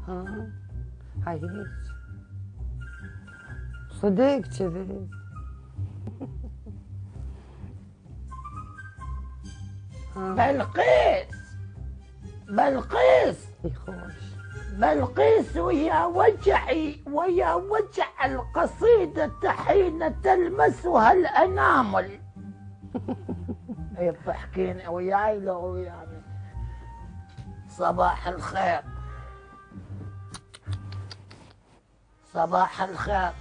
هاي هيك صدق كذي. بلقيس يخوش بلقيس ويا وجع القصيدة حين تلمسها الأنامل. هي بتحكيني وياي لو يعني صباح الخير. صباح الخير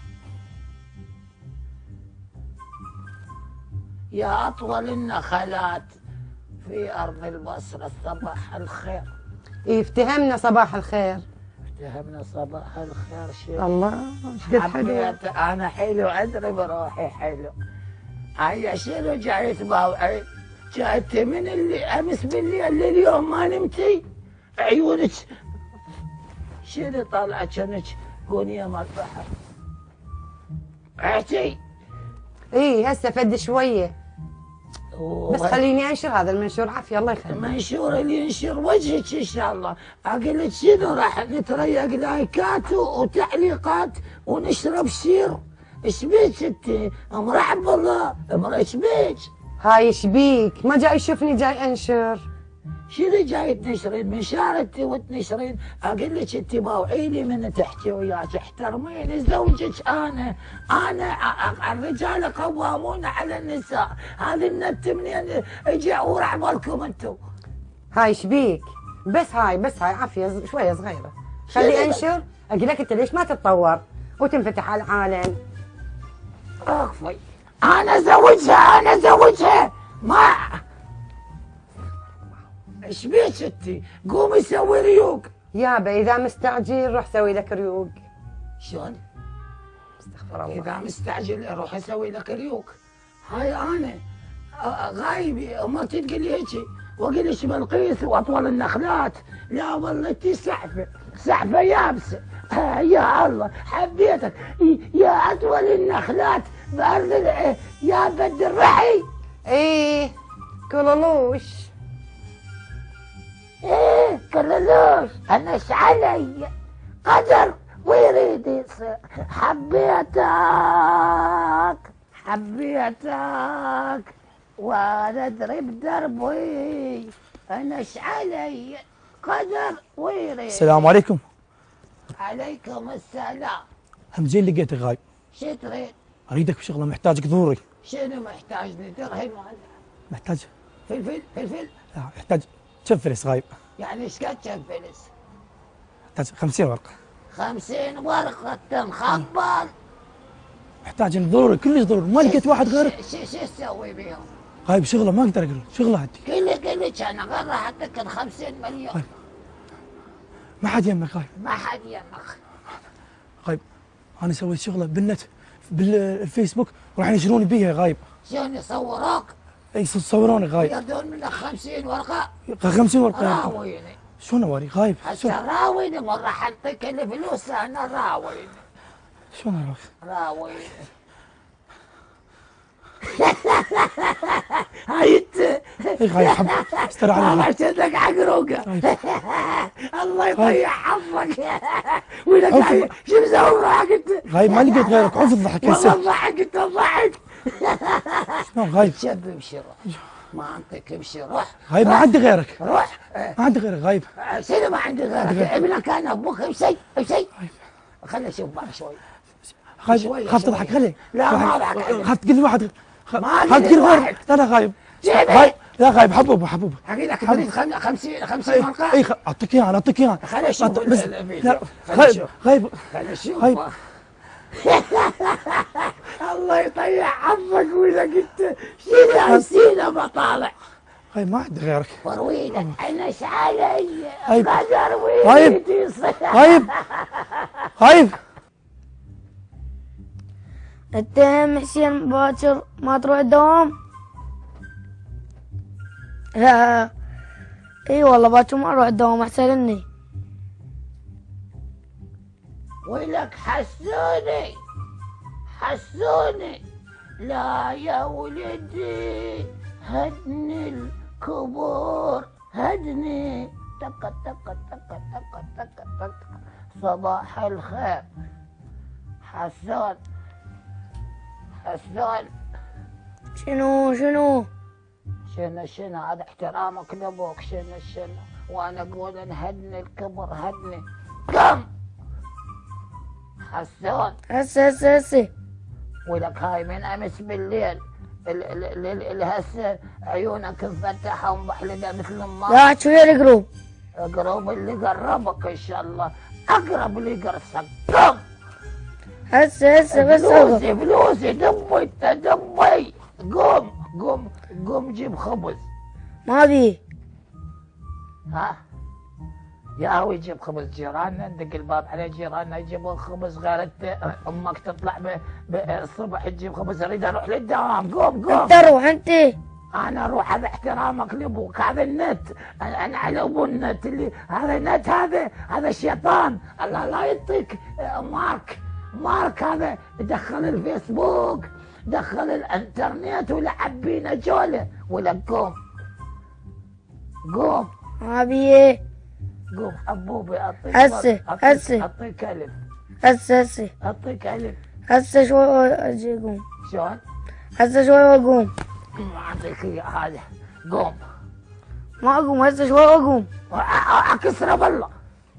يا أطول النخلات في أرض البصرة. صباح الخير. إيه افتهمنا صباح الخير. افتهمنا صباح الخير. شيء الله شقد حلو. أنا حلو أدري بروحي حلو. هيا شنو جاي تباوعي؟ جايت من اللي أمس بالليل لليوم ما نمتي؟ عيونك شنو طالعة كأنك قونية مال البحر. عتي إيه هسه فد شوية بس خليني انشر هذا المنشور. عافية الله يخليك. المنشور اللي ينشر وجهك ان شاء الله. اقول لك شنو راح نتريق لايكات وتعليقات ونشرب شير. ايش بيك انت؟ مرحب بالله. ايش بيك؟ هاي ايش بيك؟ ما جاي يشوفني جاي انشر. شنو جاي تنشرين؟ من شارتي وتنشرين. اقول لك انت باوعيني من تحكي وياك احترميني زوجك. انا الرجال قوامون على النساء. هذه النت منين اجى ورع بالكم انتم؟ هاي ايش بيك؟ بس هاي عافية شوية صغيرة. خلي انشر. اقول لك انت ليش ما تتطور وتنفتح على العالم؟ اخفي. انا زوجها ما. ايش بيك انت؟ قومي سوي ريوق. يابا اذا مستعجل روح سوي لك ريوق. شلون؟ استغفر الله. اذا مستعجل اروح اسوي لك ريوق. هاي انا غايبي ما تقول لي هيك. واقول لك بلقيس واطول النخلات. لا والله انت سحفه يابسه. يا الله حبيتك يا اطول النخلات بارض يا بد الرحي. ايه كلولوش. ايه كلولوش. انا ايش علي قدر ويريد يصير. حبيتك وانا اضرب دربي. انا ايش علي قدر ويريد. السلام عليكم. عليكم السلام. همزين لقيتك غايب. شو تريد؟ اريدك بشغله محتاجك ضروري. شنو محتاجني؟ درهم محتاج فلفل. لا محتاج كم فلس غايب. يعني ايش قد كم فلس؟ محتاج 50 ورقه. 50 ورقه تنخبل. محتاج ضروري كلش ضروري. ما لقيت واحد غيرك. شو تسوي بيهم؟ غايب شغله ما اقدر اقول شغله عندي. كلك انا غير راح اعطيك 50 مليون. غايب ما حد يمك غايب. ما حد يمك. غايب انا سويت شغله بالنت بالفيسبوك راح ينشروني بيها غايب. شلون يصوروك؟ اي صوروني غايب. يردون منك 50 ورقه. 50 ورقه. راويني. شلون اوري غايب؟ هسه راويني مو راح اعطيك الفلوس. انا راويني. شلون راويني. هاي انت. اي غايب حب استر علي. عشانك عقروقه. الله يطيح حظك. وينك غايب؟ شو مسوي معك انت؟ غايب ما لقيت غيرك. عوف الضحك والله ضحكت ضحك. شلون غايب؟ شب امشي روح. ما عندك امشي روح. غايب ما عندي غيرك. روح. ما عندي غيرك غايب. شنو ما عندي غيرك؟ ابنك انا ابوك امشي. خليني اشوف بعد شوي. غايب خاف تضحك خلي. لا ما اضحك. خاف تقول لي واحد. ما خاف تقول غير. لا غايب. غايب لا غايب حبوب. حكي لك تريد 50 ورقه. اي اعطيك اياها. خليني اشوف بس الفيديو. غايب. خليني اشوف. غايب. الله يطيح حظك. وينك انت؟ شيل السينه بطالع. غايب ما عندي غيرك. ورويدك انا ايش علي غايب. قدر غايب. غايب. اتهم حسين باكر ما تروح الدوام؟ لا اي والله باكر ما اروح الدوام احسن مني. ويلك حسوني لا يا ولدي هدني الكبور هدني. تك تك تك تك تك تك صباح الخير. حسون حسون. شنو شنو هذا احترامك لابوك. شنو وانا اقول انهدني الكبر هدني. قم حسون. هسه ولك هاي من امس بالليل هسه عيونك مفتحه ومبحلقه مثل ما لا شوية القروب. اقرب اللي قربك ان شاء الله. اقرب اللي قرصك. قم. هسه بس فلوسي دمي انت دمي. قم جيب خبز. ما بي. ها يا هو يجيب خبز جيراننا. ندق الباب على جيراننا يجيبون خبز. غير انت امك تطلع بالصبح تجيب خبز. اريد اروح للدوام. قم انت روح انت. انا اروح. هذا احترامك لابوك. هذا النت. انا على ابو النت اللي هذا النت. هذا الشيطان. الله لا يعطيك مارك هذا دخل الفيسبوك دخل الانترنت ولعب بينا جوله. ولا قوم ما بي. قوم حبوبي. اعطيك هسه اعطيك الف. هسه اعطيك الف. هسه شوي اجي اقوم. شلون؟ هسه شوي واقوم. ما اعطيك اياه هذا. قوم. ما اقوم هسه شوي واقوم. اكسره بالله.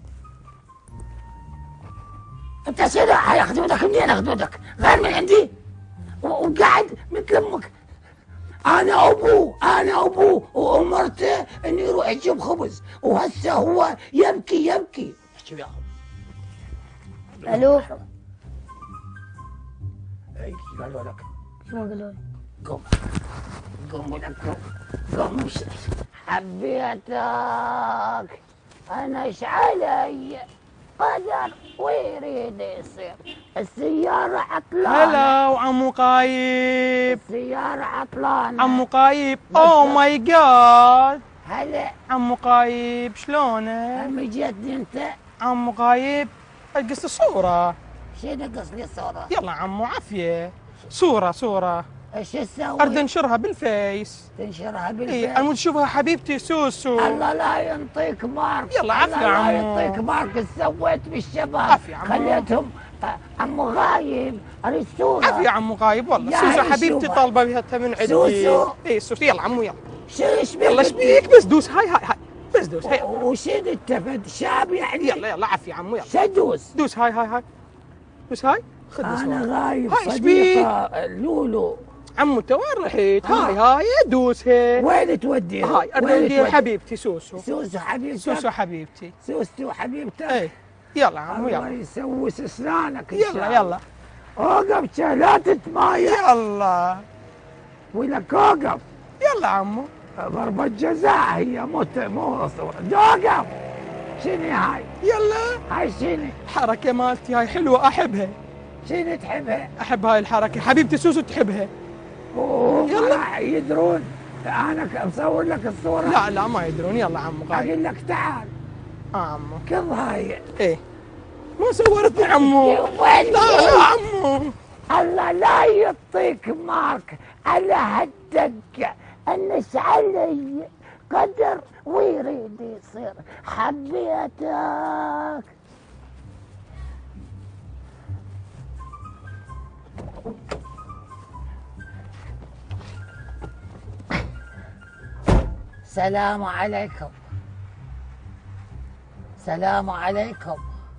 انت شنو هاي خدودك منين؟ خدودك غير من عندي وقاعد مثل امك. انا ابوه وامرته انه يروح يجيب خبز وهسه هو يبكي. احكي وياهم. الو. اي قالوا لك. شو قالوا لي؟ قوم ولك قوم. حبيتك انا. ايش علي قدر ويريد يصير. السيارة عطلانة. هلا وعمو قايب. السيارة عطلانة. عمو قايب. اوه ماي جاد. هلا عمو قايب شلونك؟ هم جيتني انت. عمو قايب قص صورة. شنو قص لي صورة؟ يلا عمو عافية. صورة ايش اسوي؟ اريد انشرها بالفيس. تنشرها بالفيس؟ اي انا تشوفها حبيبتي سوسو. الله لا ينطيك مارك. يلا عافية الله لا عمو. ينطيك مارك. ايش سويت بالشباب؟ عافية عمو. خليتهم عمو غايب. اريد صورة. عافية عمو قايب والله. يا سوسو هاي حبيبتي شوفها. طالبة بها من عندي. سوسو. اي سوسو يلا عمو يلا. ايش بيك؟ يلا ايش بيك بس دوس هاي بس دوس هاي. وشين التفت شاب يعني؟ يلا عافية عمو يلا. شدوس. دوس هاي دوس هاي. خذ انا صورة. غايب. هاي إيش صديقة لولو. عمو انت وين رحت؟ هاي دوس هي. وين توديها؟ هاي اريد حبيبتي سوسو. سوسو حبيبتك. سوسو حبيبتي. سوسو حبيبتك. اي يلا عمو الله يلا. يسوس اسنانك إن شاء الله. يلا اوقف لا تتمايع. يلا ولك اوقف. يلا عمو. ضربة جزاء هي مو صورة. اوقف. شنو هاي؟ يلا هاي شنو؟ الحركة مالتي هاي حلوة احبها. شنو تحبها؟ احب هاي الحركة. حبيبتي سوسو تحبها. يلا يدرون انا مصور لك الصورة. لا ما يدرون. يلا عمو قايب. اقول لك تعال. عمو كظ هاي. ايه ما صورتني عمو. لا عمو. الله لا يعطيك مارك على هالدقة. انش علي قدر ويريد يصير. حبيتك. سلام عليكم. سلام عليكم.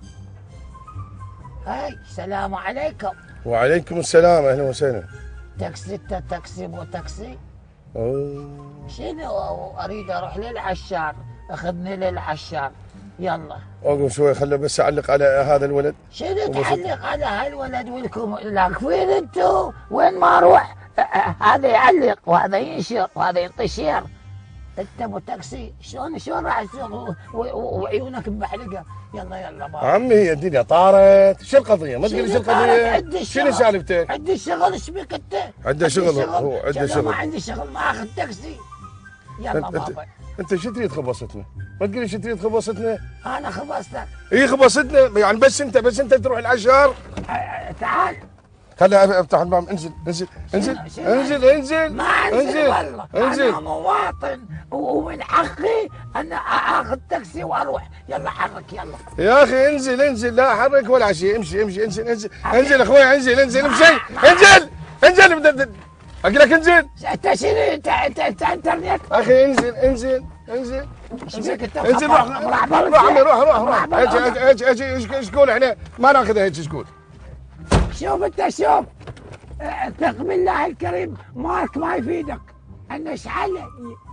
هاي سلام عليكم. وعليكم السلام. اهلا وسهلا. تاكسي تاكسي مو تاكسي. اوه شنو اريد اروح للعشار. اخذني للعشار. يلا اوقف شوي. خله بس اعلق على هذا الولد. شنو تعلق على هالولد ولكم لاقفين انتو؟ وين ما اروح هذا يعلق وهذا ينشر وهذا ينطشير. انت ابو تاكسي شلون راح تصير وعيونك مبحلقه؟ يلا بابا. عمي هي الدنيا طارت. شو القضيه؟ ما تقول شو القضيه؟ شنو سالفتك؟ عندي شغل. ايش بك انت؟ عنده شغل. هو عنده شغل. ما عندي شغل ما اخذ تاكسي. يلا بابا. انت شو تريد خبصتنا؟ ما تقول لي شو تريد خبصتنا؟ انا خبصتك. اي خبصتنا يعني. بس انت تروح العشار. تعال خليني افتح الباب. انزل انزل انزل انزل انزل ما انزل والله. انزل. انا مواطن ومن حقي ان اخذ تاكسي واروح. يلا حرك يلا. يا اخي انزل انزل، لا حرك ولا شيء. امشي امشي انزل انزل انزل اخوي، انزل انزل امشي انزل انزل. اقول لك انزل. انت شنو انت انترنت؟ اخي انزل انزل انزل انزل. روح عمي روح. ايش تقول؟ احنا ما ناخذها هيك شكول. شوف انت شوف. ثق بالله الكريم مارك ما يفيدك. انا اشعله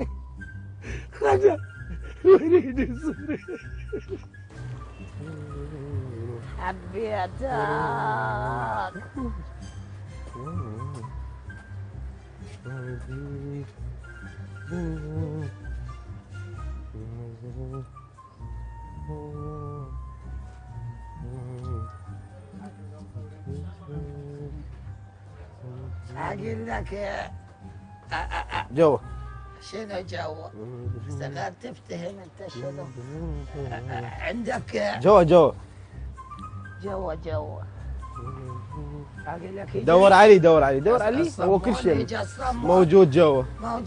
خذ وريني صوري. حبيتك. اقول لك جوا شنو جو؟ صغار تفتهم انت شنو؟ عندك جوا جو. اقول لك دور علي هو كل شيء موجود جوا.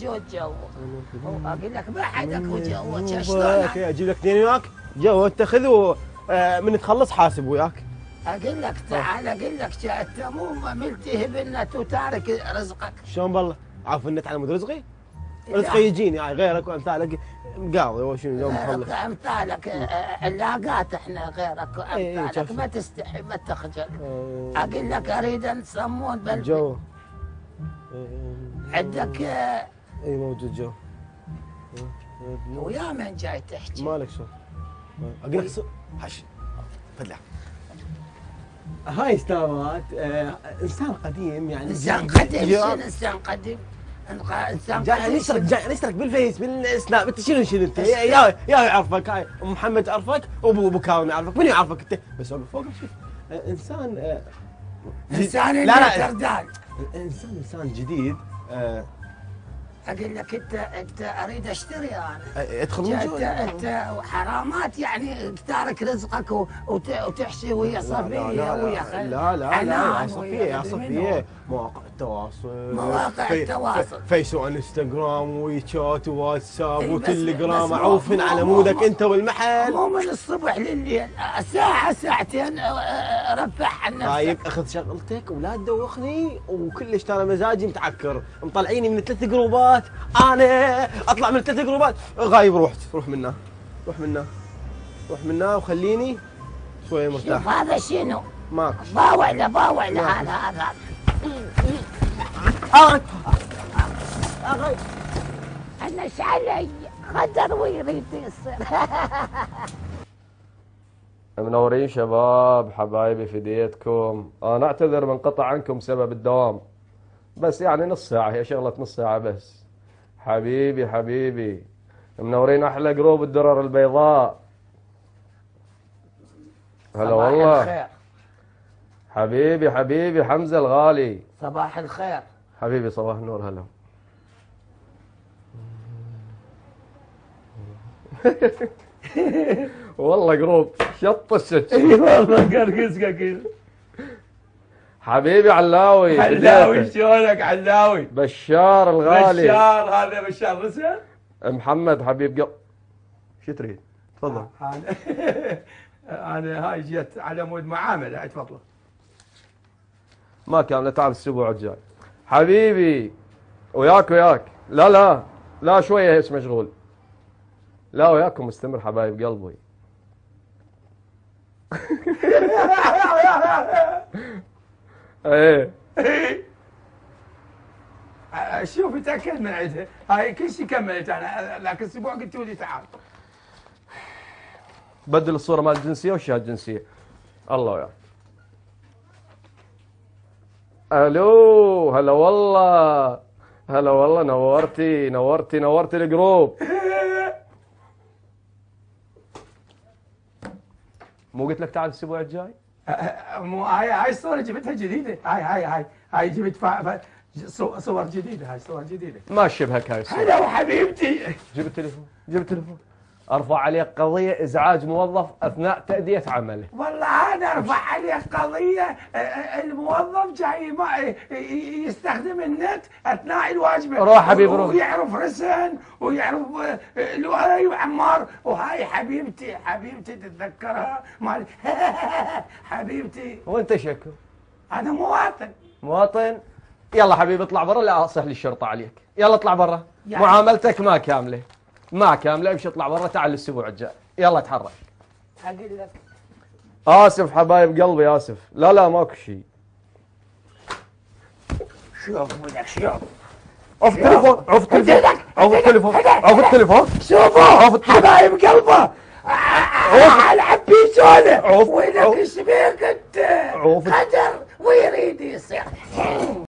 اقول لك ما حدك وجوا شلون؟ اجيب لك اثنين وياك جوا، انت خذ من تخلص حاسب وياك. اقول لك تعال اقول لك انت مو ملتهب النت وتارك رزقك. شلون بالله؟ عارف النت على مود رزقي؟ رزقي يجيني يعني غيرك وامثالك مقاوي وشنو يوم مخلص. امثالك اللاقات احنا غيرك وامثالك ما تستحي ما تخجل. اقول لك اريد نسمون جو عندك اي موجود جو. ويا من جاي تحكي؟ مالك شو؟ اقول لك حش فدلع. هاي استوات انسان قديم يعني. انسان قديم. شنو انسان قديم؟ انسان جاي نشترك بالفيس بالسناب. انت شنو انت؟ يا يعرفك هاي محمد عرفك وابو كاظم يعرفك. من يعرفك انت؟ بس فوق شوف انسان انسان لا انسان جديد. اقول لك انت اريد اشتري انا. ادخل من جوا. انت حرامات يعني تارك رزقك وتحشي ويا صفيه ويا خل. لا يا صفيه مواقع التواصل فيس وانستغرام ويتشات وواتساب وتليجرام عوفن على مودك انت والمحل. مو من الصبح لليل ساعه ساعتين رفح عن نفسك. طيب اخذ شغلتك ولا تدوخني وكلش ترى مزاجي متعكر مطلعيني من 3 جروبات. انا اطلع من 3 جروبات غايب. روح منا وخليني شويه مرتاح. شوف هذا شنو؟ ماكو باوع له هذا انا ايش علي قدر ويريد يصير. منورين شباب حبايبي في ديتكم. انا اعتذر من قطع عنكم بسبب الدوام، بس يعني نص ساعة، هي شغلة نص ساعة بس. حبيبي منورين احلى جروب الدرر البيضاء. هلا والله. حبيبي حمزة الغالي. صباح الخير حبيبي. صباح النور. هلا. والله جروب شط الشتش. اي والله قرقسك. حبيبي علاوي. شلونك علاوي؟ بشار الغالي. هذا بشار رسل. محمد حبيب قلب. شو تريد؟ تفضل. انا هاي جيت على مود معامله. تفضل. ما كان تعال الاسبوع الجاي. حبيبي وياك. لا شويه هيك مشغول. لا وياكم مستمر حبايب قلبي. ايه شوف تاكد من عندها هاي كل شيء كملت انا، لكن الاسبوع قلتوا لي تعال. بدل الصوره مال الجنسيه والشهاده الجنسيه. الله وياك. الو هلا والله نورتي الجروب. مو قلت لك تعال الاسبوع الجاي؟ مو هاي الصوره جبتها جديده. هاي جبت صور جديده. هاي صور جديده ما شبهك هاي الصوره. هلا وحبيبتي. جيب التليفون. ارفع عليك قضيه ازعاج موظف اثناء تاديه عمله. والله انا ارفع عليك قضيه، الموظف جاي يستخدم النت اثناء الواجبه. روح حبيبي روح. ويعرف رسن ويعرف لؤي وعمار، وهاي حبيبتي تتذكرها مال حبيبتي. وانت شكو؟ انا مواطن. يلا حبيبي اطلع برا، لا اصح لي الشرطه عليك. يلا اطلع برا، يعني معاملتك ما كامله امشي اطلع برا، تعال الاسبوع الجاي. يلا تحرك. اقول لك اسف حبايب قلبي اسف. لا ماكو شيء. شوف ولك شوف. عف التليفون عف التليفون شوفوا حبايب قلبه العب بيسونه. وينك شبيك انت؟ قدر ويريد يصير